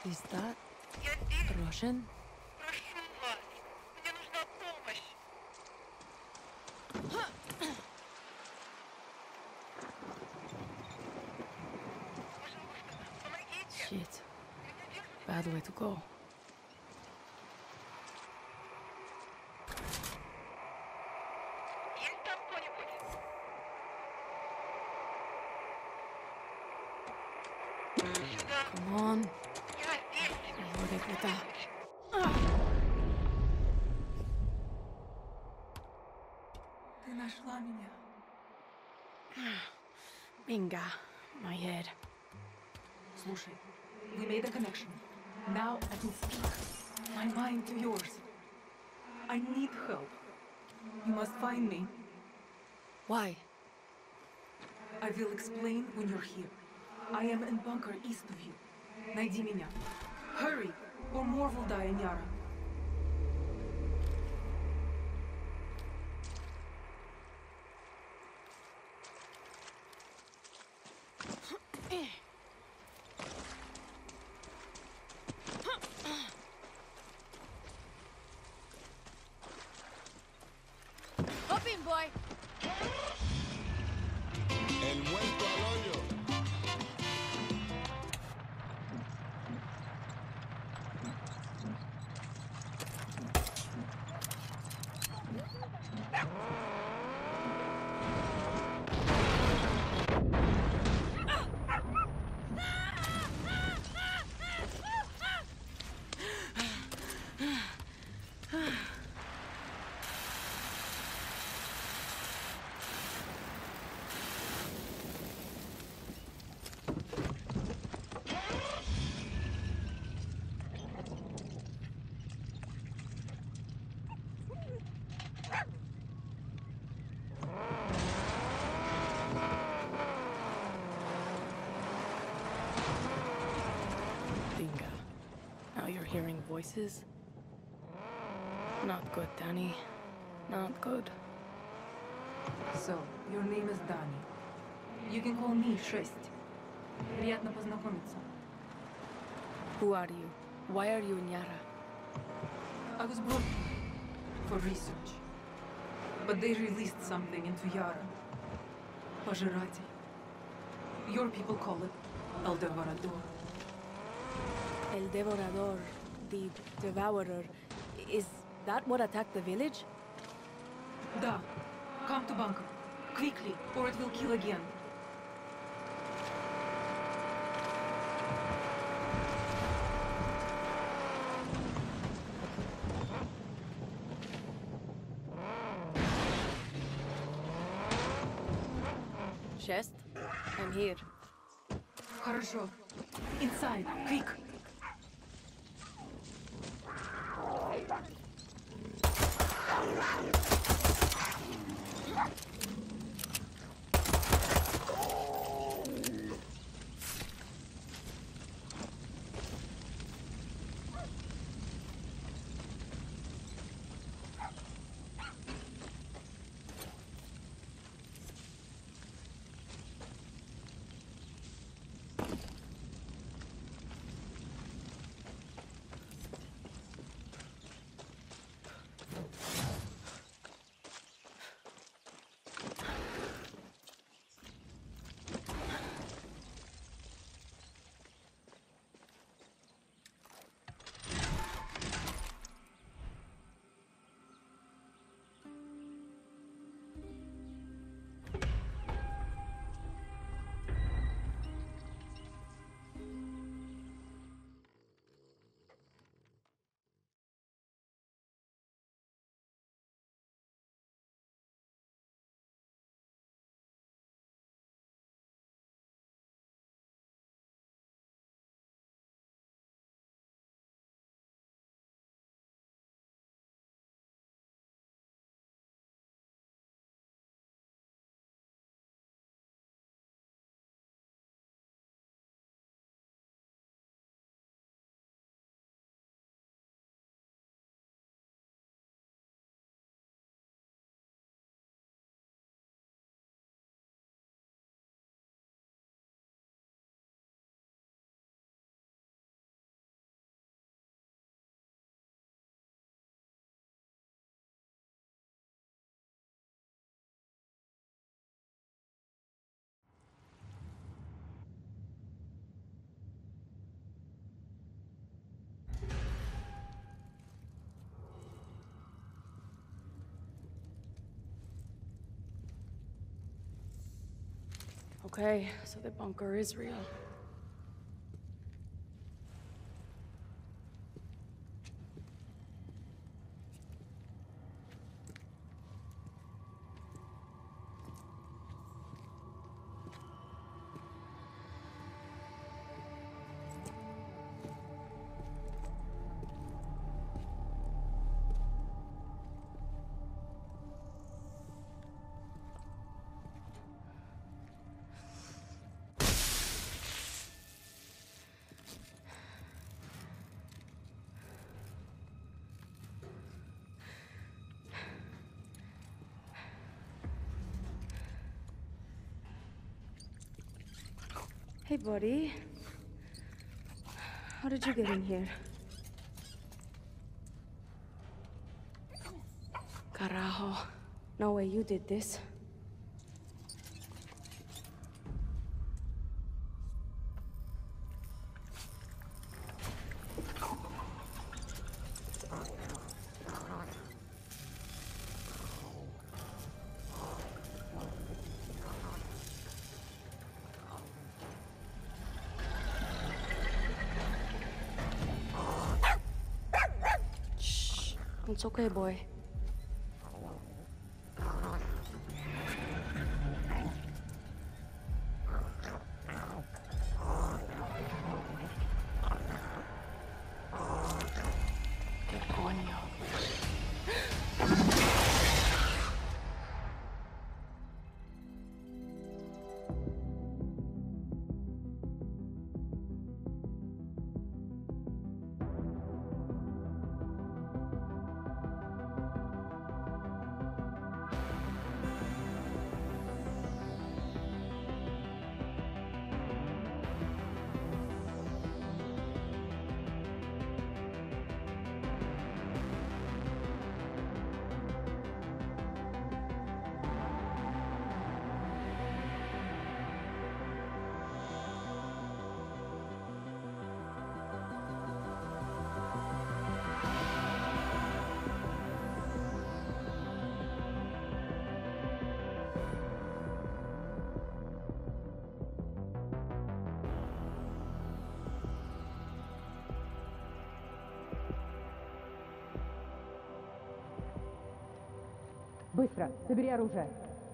Is that Я здесь. Russian? Прошу вас. Мне нужна помощь. Пожалуйста, помогите. Shit. Меня держат. Bad way to go. Есть там кто-нибудь? Сюда. Come on. Я здесь. Hijo de puta. Ты нашла меня. Venga. My head. Слушай, we made a connection. Now I can speak my mind to yours. I need help. You must find me. Why? I will explain when you're here. I am in bunker east of you. Найди меня. Hurry, or more will die in Yara. Hop in, boy. El muerto al hoyo. Venga. Now you're hearing voices? Not good, Danny. Not good. So, your name is Dani. You can call me Шесть. Приятно познакомиться. Who are you? Why are you in Yara? I was brought here for research. But they released something into Yara. Пожиратель. Your people call it El Devorador. El Devorador, the Devourer. Is that what attacked the village? Да. Come to bunker. Quickly, or it will kill again. Chest? I'm here. Хорошо. Inside, quick. Okay, so the bunker is real. Hey, buddy. How did you get in here? Carajo. No way you did this. Shh. It's okay, boy. ¿Qué coño? Быстро, собери оружие.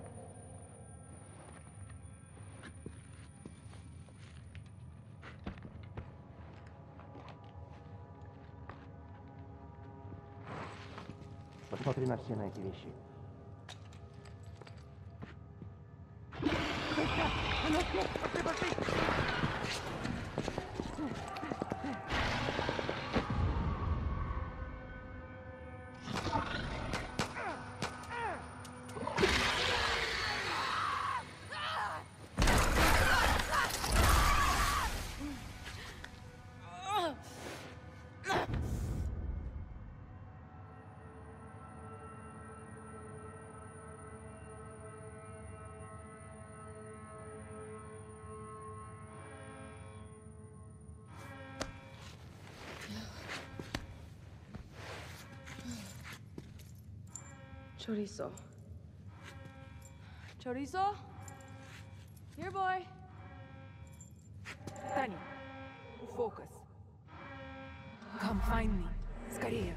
Посмотри на все на эти вещи. Chorizo. Chorizo? Here, boy. Таня, focus. Come find me. Скорее.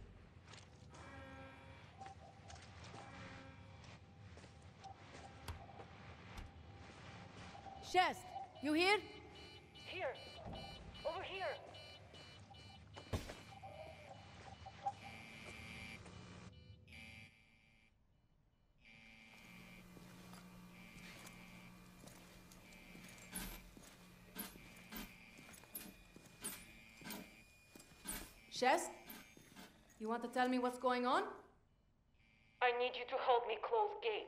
Shest, you here? Here. Over here. Shest? You want to tell me what's going on? I need you to help me close gate.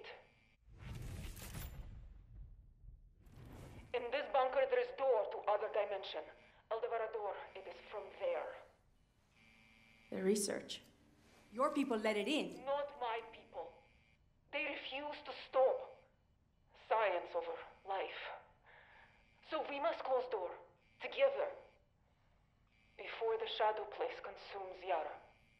In this bunker, there is door to other dimension. El Devorador, it is from there. The research. Your people let it in. Not my people. They refuse to stop. Science over life. So we must close door. Together. Before the Shadow Place consumes Yara.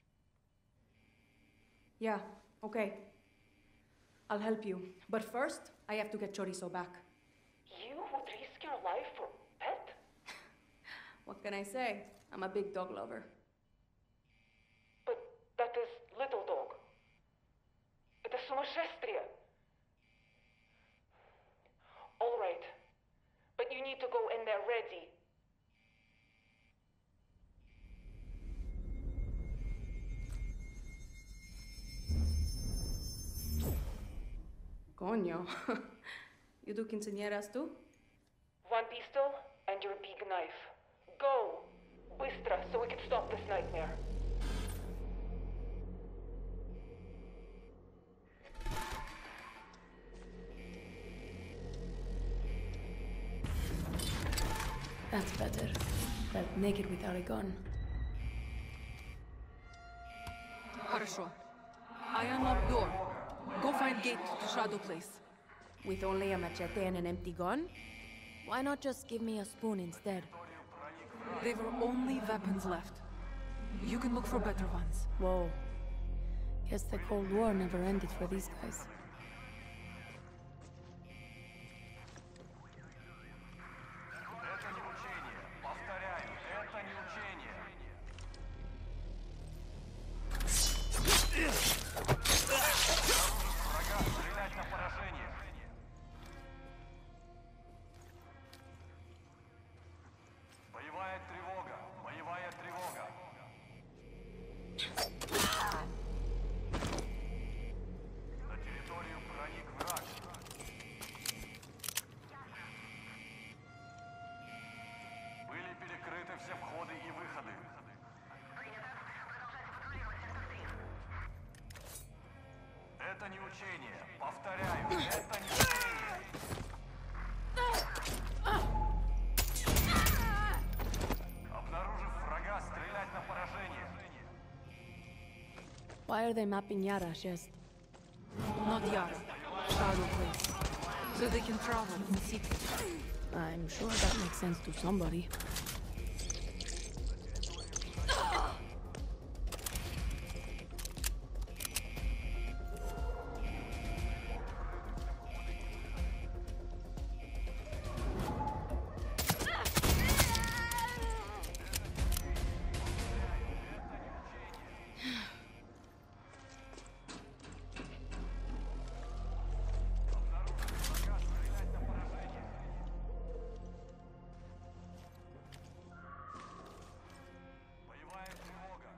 Yeah, okay. I'll help you. But first, I have to get Chorizo back. What can I say? I'm a big dog lover. But that is little dog. Это сумасшествие. All right. But you need to go in there ready. Coño. You do quinceañeras too? One pistol and your big knife. Go! Быстро, so we can stop this nightmare. That's better. But naked without a gun. Хорошо. I unlock door. Go find gate to Shadow Place. With only a machete and an empty gun? Why not just give me a spoon instead? They were only weapons left. You can look for better ones. Whoa. Guess the Cold War never ended for these guys. Это не учение. Повторяю, это не учение. Врага, стрелять на поражение. Боевая тревога. Боевая тревога. На территорию проник враг. Были перекрыты все входы и выходы. Это не учение. Повторяю, это не учение. Обнаружив врага, стрелять на поражение. Why are they mapping Yara, just? Not Yara. Shadow Place. So they can travel in secret. I'm sure that makes sense to somebody. Боевая тревога.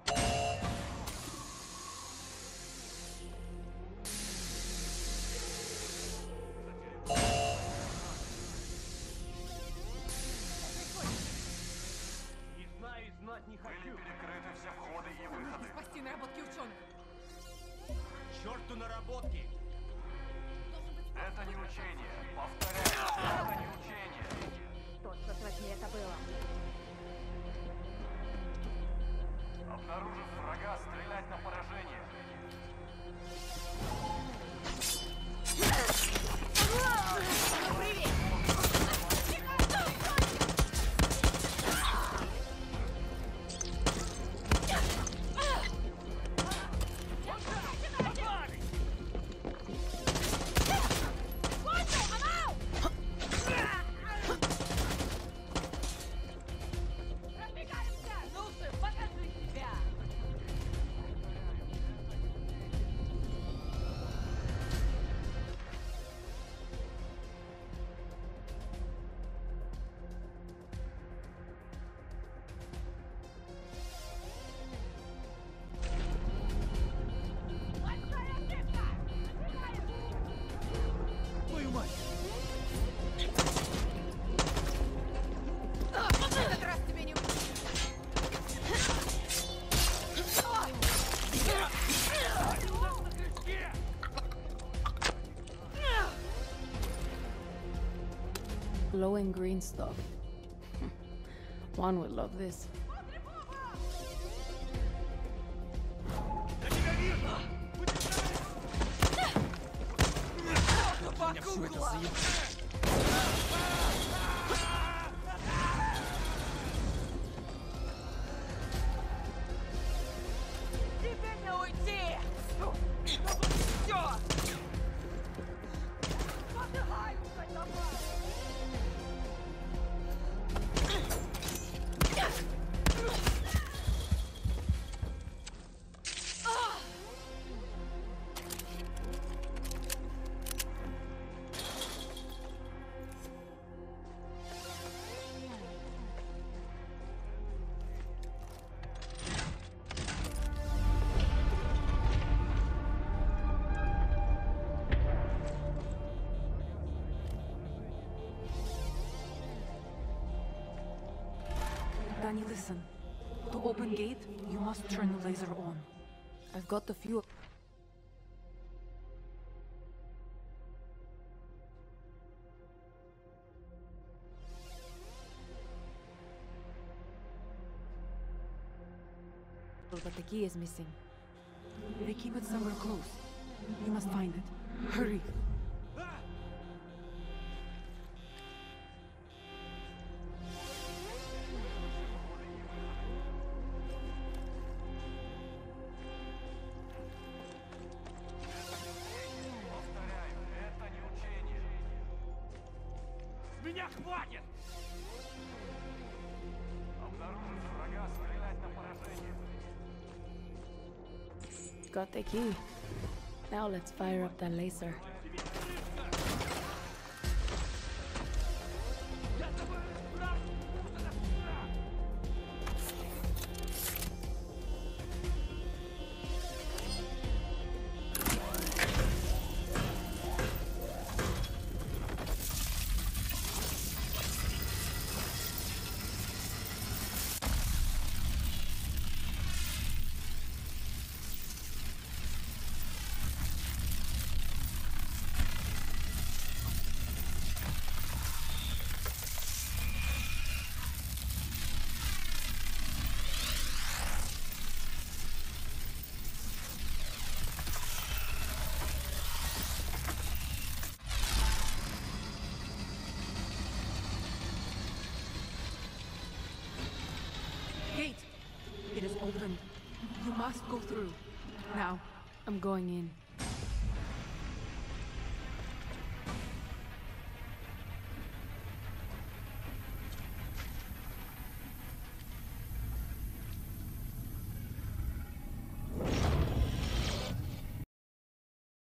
И знаю, и знать не Были хочу. перекрыты все входы и выходы. Спасти наработки ученых. Черту наработки. Это не учение. Повторяю, это не учение. Что, черт возьми, это было? Обнаружив врага, стрелять на поражение. Твою мать! Этот раз тебе не... Glowing green stuff. One would love this. Я тебя вижу! Меня все это заебало. Тебе не уйти! Все! Подыхай, давай! Danny, listen. To open gate, you must turn the laser on. I've got the fuel. But the key is missing. They keep it somewhere close. You must find it. Hurry! Повторяю, это не учение. С меня хватит! Обнаружить врага, стрелять на поражение. Got the key. Now let's fire up that laser. Gate! It is opened. You must go through. Now. I'm going in.